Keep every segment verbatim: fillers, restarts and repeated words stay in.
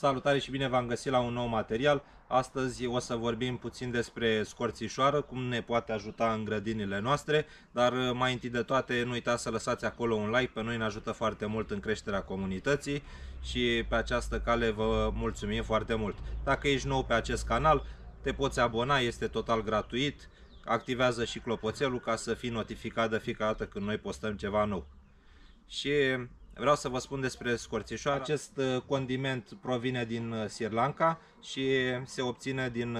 Salutare și bine v-am găsit la un nou material. Astăzi o să vorbim puțin despre scorțișoară, cum ne poate ajuta în grădinile noastre, dar mai întâi de toate nu uitați să lăsați acolo un like, pe noi ne ajută foarte mult în creșterea comunității și pe această cale vă mulțumim foarte mult. Dacă ești nou pe acest canal, te poți abona, este total gratuit, activează și clopoțelul ca să fii notificat de fiecare dată când noi postăm ceva nou. Și vreau să vă spun despre scorțișoară. Acest condiment provine din Sri Lanka și se obține din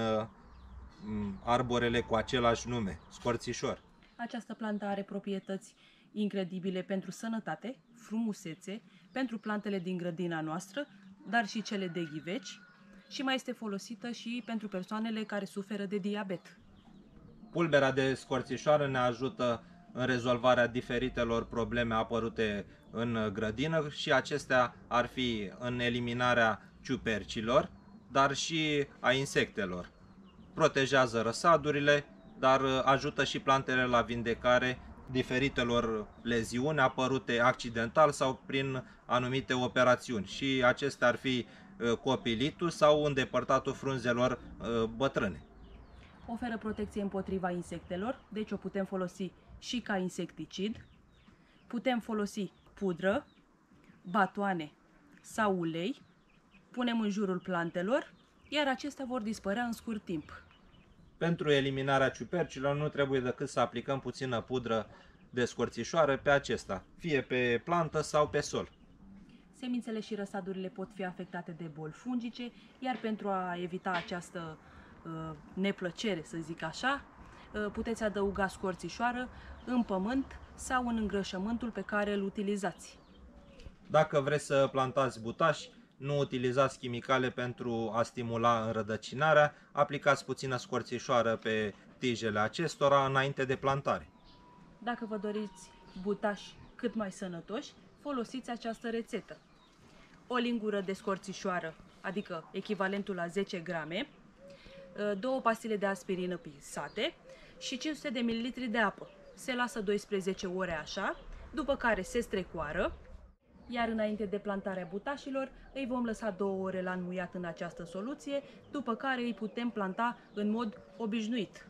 arborele cu același nume, scorțișor. Această plantă are proprietăți incredibile pentru sănătate, frumusețe, pentru plantele din grădina noastră, dar și cele de ghiveci, și mai este folosită și pentru persoanele care suferă de diabet. Pulberea de scorțișoară ne ajută în rezolvarea diferitelor probleme apărute în grădină și acestea ar fi în eliminarea ciupercilor, dar și a insectelor. Protejează răsadurile, dar ajută și plantele la vindecare diferitelor leziuni apărute accidental sau prin anumite operațiuni. Și acestea ar fi copilitul sau îndepărtatul frunzelor bătrâne. Oferă protecție împotriva insectelor, deci o putem folosi și ca insecticid. Putem folosi pudră, batoane sau ulei, punem în jurul plantelor, iar acestea vor dispărea în scurt timp. Pentru eliminarea ciupercilor nu trebuie decât să aplicăm puțină pudră de scorțișoară pe acesta, fie pe plantă sau pe sol. Semințele și răsadurile pot fi afectate de boli fungice, iar pentru a evita această uh, neplăcere, să zic așa, uh, puteți adăuga scorțișoară în pământ sau în îngrășământul pe care îl utilizați. Dacă vreți să plantați butași, nu utilizați chimicale pentru a stimula înrădăcinarea, aplicați puțină scorțișoară pe tijele acestora înainte de plantare. Dacă vă doriți butași cât mai sănătoși, folosiți această rețetă. O lingură de scorțișoară, adică echivalentul la zece grame, două pastile de aspirină pisate și cinci sute de mililitri de apă. Se lasă doisprezece ore așa, după care se strecoară, iar înainte de plantarea butașilor îi vom lăsa două ore la înmuiat în această soluție, după care îi putem planta în mod obișnuit.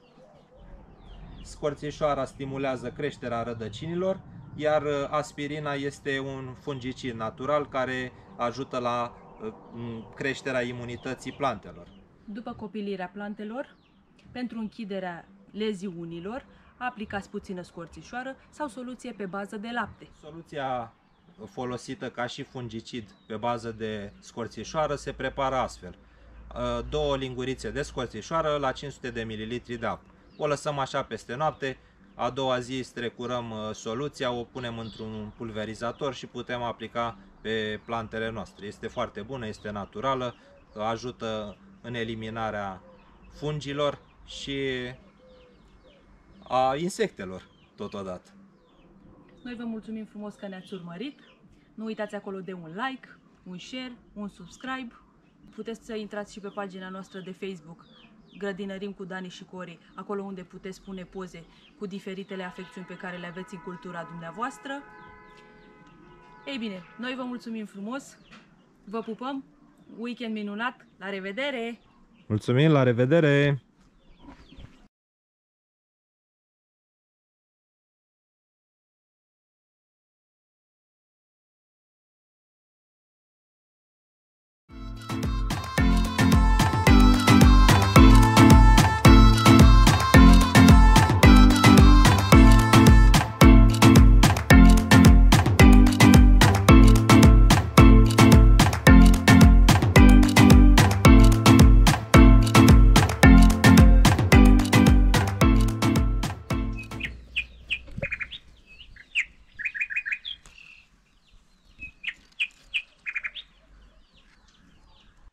Scorțișoara stimulează creșterea rădăcinilor, iar aspirina este un fungicid natural care ajută la creșterea imunității plantelor. După copilirea plantelor, pentru închiderea leziunilor, aplicați puțină scorțișoară sau soluție pe bază de lapte. Soluția folosită ca și fungicid pe bază de scorțișoară se prepară astfel. Două lingurițe de scorțișoară la cinci sute de mililitri de apă. O lăsăm așa peste noapte, a doua zi strecurăm soluția, o punem într-un pulverizator și putem aplica pe plantele noastre. Este foarte bună, este naturală, ajută în eliminarea fungilor și a insectelor totodată. Noi vă mulțumim frumos că ne-ați urmărit. Nu uitați acolo de un like, un share, un subscribe. Puteți să intrați și pe pagina noastră de Facebook, Grădinărim cu Dani și Cori, acolo unde puteți pune poze cu diferitele afecțiuni pe care le aveți în cultura dumneavoastră. Ei bine, noi vă mulțumim frumos, vă pupăm, weekend minunat, la revedere! Mulțumim, la revedere!